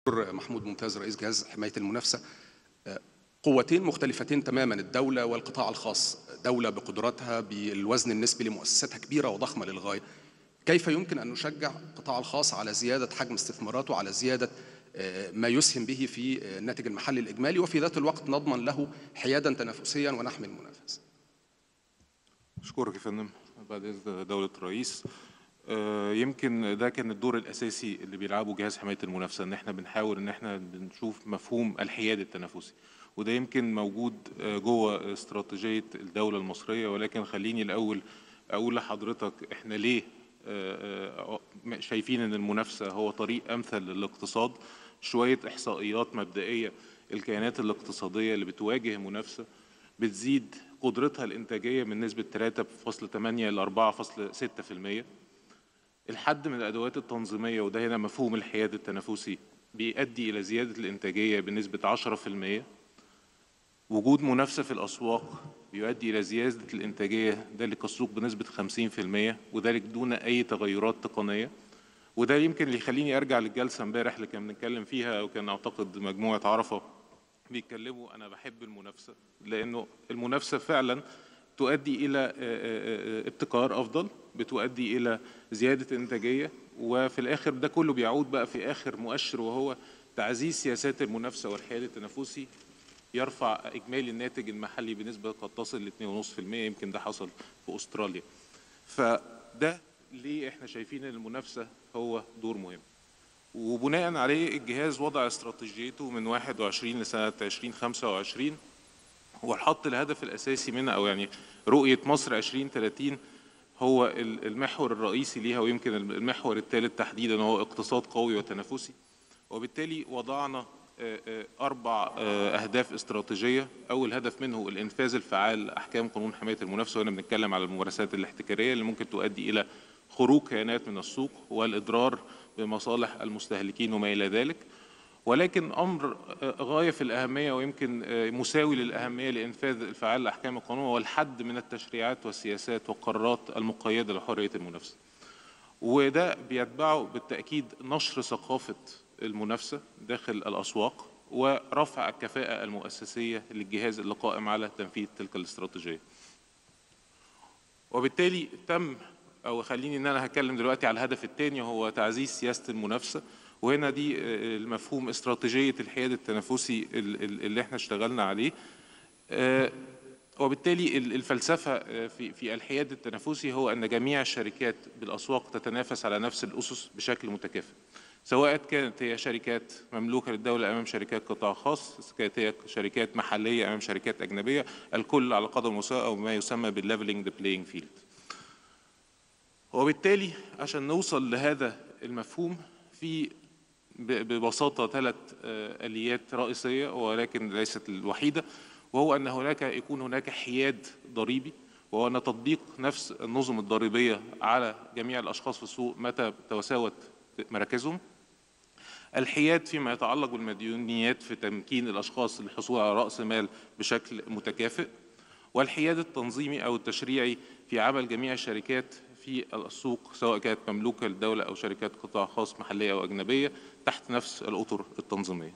محمود ممتاز رئيس جهاز حماية المنافسة. قوتين مختلفتين تماما، الدولة والقطاع الخاص. دولة بقدراتها بالوزن النسبي لمؤسساتها كبيرة وضخمة للغاية. كيف يمكن أن نشجع القطاع الخاص على زيادة حجم استثماراته، على زيادة ما يسهم به في الناتج المحلي الإجمالي، وفي ذات الوقت نضمن له حيادا تنافسيا ونحمي المنافس؟ أشكرك يا فندم. بعد إذن دولة الرئيس، يمكن ده كان الدور الأساسي اللي بيلعبه جهاز حماية المنافسة، إن إحنا بنحاول إن إحنا بنشوف مفهوم الحياد التنافسي، وده يمكن موجود جوه استراتيجية الدولة المصرية. ولكن خليني الأول أقول لحضرتك إحنا ليه شايفين إن المنافسة هو طريق أمثل للاقتصاد. شوية إحصائيات مبدئية. الكيانات الاقتصادية اللي بتواجه منافسة بتزيد قدرتها الإنتاجية من نسبة 3.8 ل 4.6%. الحد من الأدوات التنظيمية، وده هنا مفهوم الحياد التنافسي، بيؤدي إلى زيادة الإنتاجية بنسبة 10%. وجود منافسة في الأسواق بيؤدي إلى زيادة الإنتاجية داخل السوق بنسبة 50%، وذلك دون أي تغيرات تقنية. وده يمكن اللي يخليني أرجع للجلسة امبارح اللي كنا بنتكلم فيها، وكان أعتقد مجموعة عرفة بيتكلموا. أنا بحب المنافسة لأنه المنافسة فعلا تؤدي إلى ابتكار أفضل، بتؤدي إلى زيادة إنتاجية، وفي الآخر ده كله بيعود بقى في آخر مؤشر، وهو تعزيز سياسات المنافسة والحياد التنافسي، يرفع إجمالي الناتج المحلي بنسبة قد تصل ل 2.5%. يمكن ده حصل في أستراليا. فده ليه إحنا شايفين إن المنافسة هو دور مهم، وبناء عليه الجهاز وضع استراتيجيته من 21 لسنة 2025، وحط الهدف الأساسي منها، أو يعني رؤية مصر 2030 هو المحور الرئيسي ليها، ويمكن المحور الثالث تحديدا هو اقتصاد قوي وتنافسي. وبالتالي وضعنا 4 أهداف استراتيجية. أول هدف منه الإنفاذ الفعال لأحكام قانون حماية المنافسة، وهنا بنتكلم على الممارسات الاحتكارية اللي ممكن تؤدي إلى خروج كيانات من السوق والإضرار بمصالح المستهلكين وما إلى ذلك. ولكن أمر غاية في الأهمية، ويمكن مساوي للأهمية لإنفاذ الفعال لأحكام القانون، هو الحد من التشريعات والسياسات والقرارات المقيدة لحرية المنافسة. وده بيتبعه بالتأكيد نشر ثقافة المنافسة داخل الأسواق، ورفع الكفاءة المؤسسية للجهاز اللي قائم على تنفيذ تلك الاستراتيجية. وبالتالي أو خليني إن أنا هتكلم دلوقتي على الهدف الثاني، هو تعزيز سياسة المنافسة. وهنا دي المفهوم استراتيجية الحياد التنافسي اللي احنا اشتغلنا عليه. وبالتالي الفلسفة في الحياد التنافسي هو أن جميع الشركات بالأسواق تتنافس على نفس الأسس بشكل متكافئ، سواء كانت هي شركات مملوكة للدولة أمام شركات قطاع خاص، كانت هي شركات محلية أمام شركات أجنبية، الكل على قدر المساواة، أو ما يسمى بالليفلينج ذا بلاينج فيلد. وبالتالي عشان نوصل لهذا المفهوم في ببساطة 3 آليات رئيسية، ولكن ليست الوحيدة. وهو أن يكون هناك حياد ضريبي، وهو أن تطبيق نفس النظم الضريبية على جميع الأشخاص في السوق متى تساوت مراكزهم. الحياد فيما يتعلق بالمديونيات في تمكين الأشخاص للحصول على رأس مال بشكل متكافئ. والحياد التنظيمي أو التشريعي في عمل جميع الشركات في السوق، سواء كانت مملوكة للدولة أو شركات قطاع خاص محلية أو أجنبية، تحت نفس الأطر التنظيمية.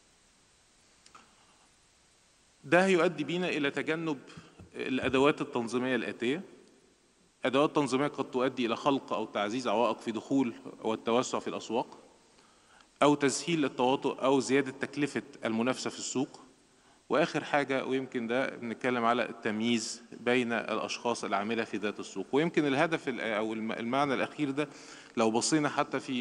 ده هيؤدي بينا إلى تجنب الأدوات التنظيمية الآتية. أدوات تنظيمية قد تؤدي إلى خلق أو تعزيز عوائق في دخول والتوسع في الأسواق، أو تسهيل التواطؤ أو زيادة تكلفة المنافسة في السوق. وآخر حاجة، ويمكن ده بنتكلم على التمييز بين الأشخاص العاملة في ذات السوق. ويمكن الهدف أو المعنى الأخير ده لو بصينا حتى في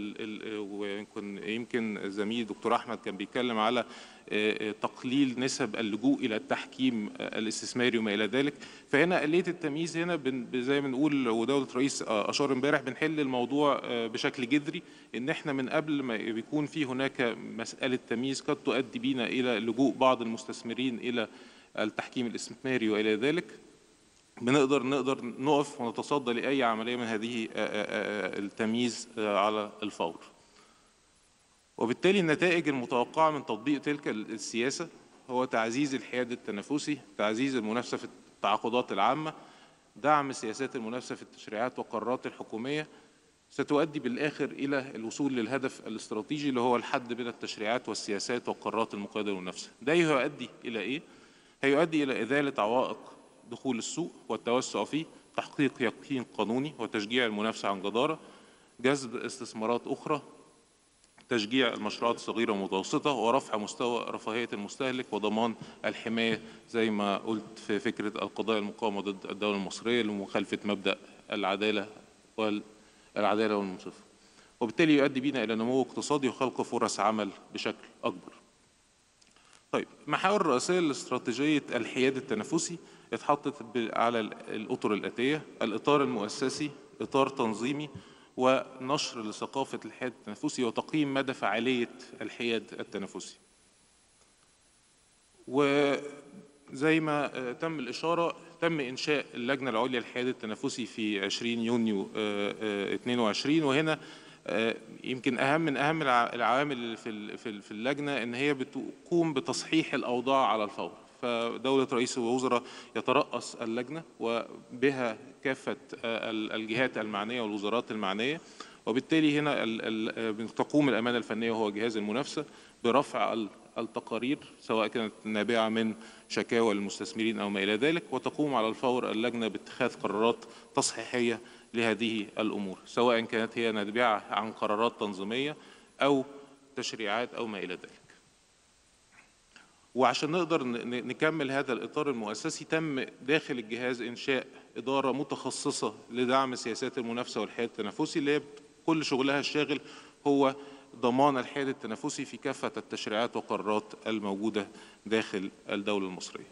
ويمكن زميلي دكتور أحمد كان بيتكلم على تقليل نسب اللجوء إلى التحكيم الاستثماري وما إلى ذلك. فهنا آلية التمييز هنا زي ما بنقول، ودولة رئيس أشار امبارح، بنحل الموضوع بشكل جذري، إن إحنا من قبل ما بيكون في هناك مسألة تمييز قد تؤدي بينا إلى لجوء بعض المستثمرين إلى التحكيم الاستثماري وإلى ذلك، نقدر نقف ونتصدى لأي عملية من هذه التمييز على الفور. وبالتالي النتائج المتوقعة من تطبيق تلك السياسة هو تعزيز الحياد التنافسي، تعزيز المنافسة في التعاقدات العامة، دعم سياسات المنافسة في التشريعات والقرارات الحكومية، ستؤدي بالآخر إلى الوصول للهدف الاستراتيجي اللي هو الحد بين التشريعات والسياسات والقرارات المقيدة للمنافسة. ده هيؤدي إلى إيه؟ هيؤدي إلى إزالة عوائق دخول السوق والتوسع فيه، تحقيق يقين قانوني وتشجيع المنافسة عن جدارة، جذب استثمارات أخرى، تشجيع المشروعات الصغيرة والمتوسطة، ورفع مستوى رفاهية المستهلك، وضمان الحماية زي ما قلت في فكرة القضايا المقامة ضد الدولة المصرية لمخالفة مبدأ العدالة والمنصفة. وبالتالي يؤدي بنا إلى نمو اقتصادي وخلق فرص عمل بشكل أكبر. طيب، محاور رئيسية لاستراتيجية الحياد التنافسي اتحطت على الأطر الآتية: الإطار المؤسسي، إطار تنظيمي، ونشر لثقافة الحياد التنافسي، وتقييم مدى فعالية الحياد التنافسي. وزي ما تم الإشارة، تم إنشاء اللجنة العليا للحياد التنافسي في 20 يونيو 22، وهنا يمكن من أهم العوامل في اللجنة إن هي بتقوم بتصحيح الأوضاع على الفور. فدولة رئيس الوزراء يترأس اللجنة وبها كافة الجهات المعنية والوزارات المعنية، وبالتالي هنا تقوم الأمانة الفنية وهو جهاز المنافسة برفع التقارير سواء كانت نابعة من شكاوى المستثمرين أو ما إلى ذلك، وتقوم على الفور اللجنة باتخاذ قرارات تصحيحية لهذه الأمور، سواء كانت هي نابعة عن قرارات تنظيمية أو تشريعات أو ما إلى ذلك. وعشان نقدر نكمل هذا الإطار المؤسسي، تم داخل الجهاز إنشاء إدارة متخصصة لدعم سياسات المنافسة والحياد التنافسي، اللي كل شغلها الشاغل هو ضمان الحياد التنافسي في كافة التشريعات والقرارات الموجودة داخل الدولة المصرية.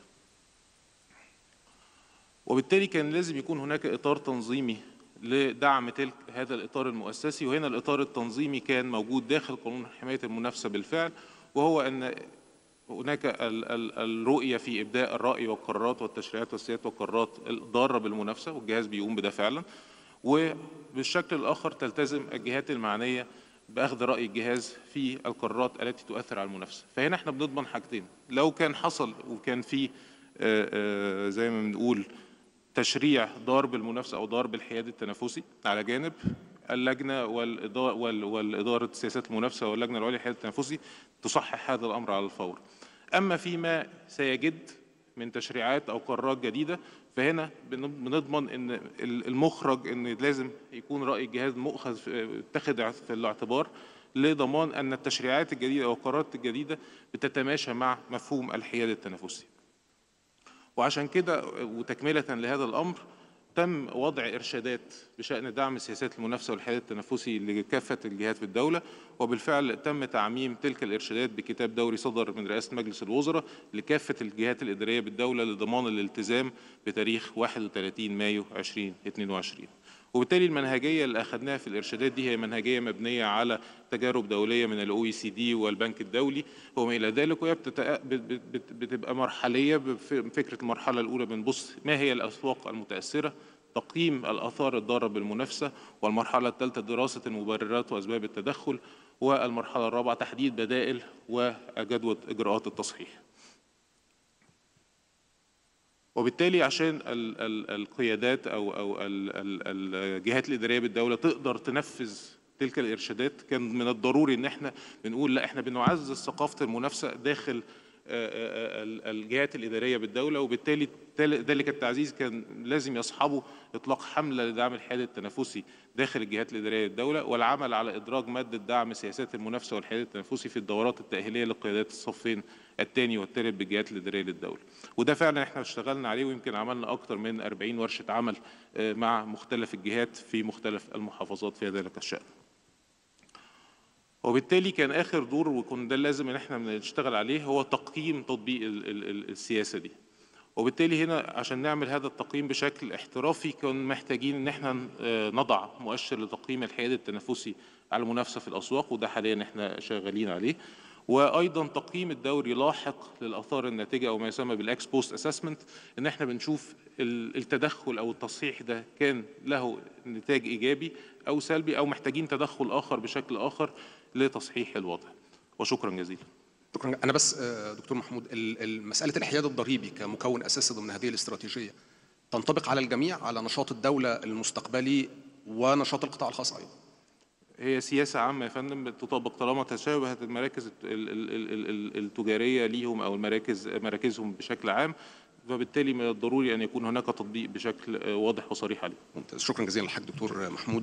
وبالتالي كان لازم يكون هناك إطار تنظيمي لدعم هذا الإطار المؤسسي، وهنا الإطار التنظيمي كان موجود داخل قانون حماية المنافسة بالفعل، وهو أن هناك الرؤية في إبداء الرأي والقرارات والتشريعات والسياسات والقرارات الضارة بالمنافسة، والجهاز بيقوم بده فعلا. وبالشكل الآخر تلتزم الجهات المعنية بأخذ رأي الجهاز في القرارات التي تؤثر على المنافسة. فهنا احنا بنضمن حاجتين: لو كان حصل وكان في زي ما بنقول تشريع ضار بالمنافسة أو ضار بالحياد التنافسي، على جانب اللجنة والإدارة سياسات المنافسة واللجنة العليا للحياد التنافسي تصحح هذا الأمر على الفور. أما فيما سيجد من تشريعات أو قرارات جديدة، فهنا بنضمن أن المخرج أن لازم يكون رأي الجهاز اتخذ في الاعتبار لضمان أن التشريعات الجديدة أو القرارات الجديدة بتتماشى مع مفهوم الحياد التنافسي. وعشان كده وتكملة لهذا الأمر، تم وضع إرشادات بشأن دعم سياسات المنافسة والحياد التنافسي لكافة الجهات في الدولة، وبالفعل تم تعميم تلك الإرشادات بكتاب دوري صدر من رئاسة مجلس الوزراء لكافة الجهات الإدارية بالدولة لضمان الالتزام بتاريخ 31 مايو 2022. وبالتالي المنهجية اللي أخذناها في الإرشادات دي هي منهجية مبنية على تجارب دولية من الOECD والبنك الدولي وما إلى ذلك، وهي بتبقى مرحلية. بفكرة المرحلة الأولى بنبص ما هي الأسواق المتأثرة، تقييم الآثار الضارة بالمنافسة، والمرحلة الثالثة دراسة المبررات وأسباب التدخل، والمرحلة الرابعة تحديد بدائل وجدوى إجراءات التصحيح. وبالتالي عشان القيادات أو الجهات الإدارية بالدولة تقدر تنفذ تلك الإرشادات، كان من الضروري إن احنا بنقول لا، احنا بنعزز ثقافة المنافسة داخل الجهات الإدارية بالدولة. وبالتالي ذلك التعزيز كان لازم يصحبه إطلاق حملة لدعم الحياد التنافسي داخل الجهات الإدارية بالدولة، والعمل على إدراج مادة دعم سياسات المنافسة والحياد التنافسي في الدورات التأهيلية لقيادات الصفين الثاني والثالث بالجهات الإدارية للدولة. وده فعلا احنا اشتغلنا عليه، ويمكن عملنا أكثر من 40 ورشة عمل مع مختلف الجهات في مختلف المحافظات في ذلك الشأن. وبالتالي كان آخر دور وكان ده لازم ان احنا نشتغل عليه هو تقييم تطبيق السياسة دي. وبالتالي هنا عشان نعمل هذا التقييم بشكل احترافي كنا محتاجين ان احنا نضع مؤشر لتقييم الحياد التنافسي على المنافسة في الأسواق، وده حاليا احنا شغالين عليه. وأيضا تقييم الدوري لاحق للآثار الناتجة أو ما يسمى بالإكس بوست أسسمنت، إن احنا بنشوف التدخل أو التصحيح ده كان له نتاج إيجابي أو سلبي، أو محتاجين تدخل آخر بشكل آخر لتصحيح الوضع. وشكرا جزيلا. شكرا. أنا بس دكتور محمود، مسألة الحياد الضريبي كمكون أساسي ضمن هذه الاستراتيجية تنطبق على الجميع، على نشاط الدولة المستقبلي ونشاط القطاع الخاص أيضا؟ هي سياسة عامة يا فندم تطبق طالما تشابهت المراكز التجارية ليهم أو مراكزهم بشكل عام، فبالتالي من الضروري أن يكون هناك تطبيق بشكل واضح وصريح عليه. ممتاز، شكرا جزيلا لحضرتك دكتور محمود.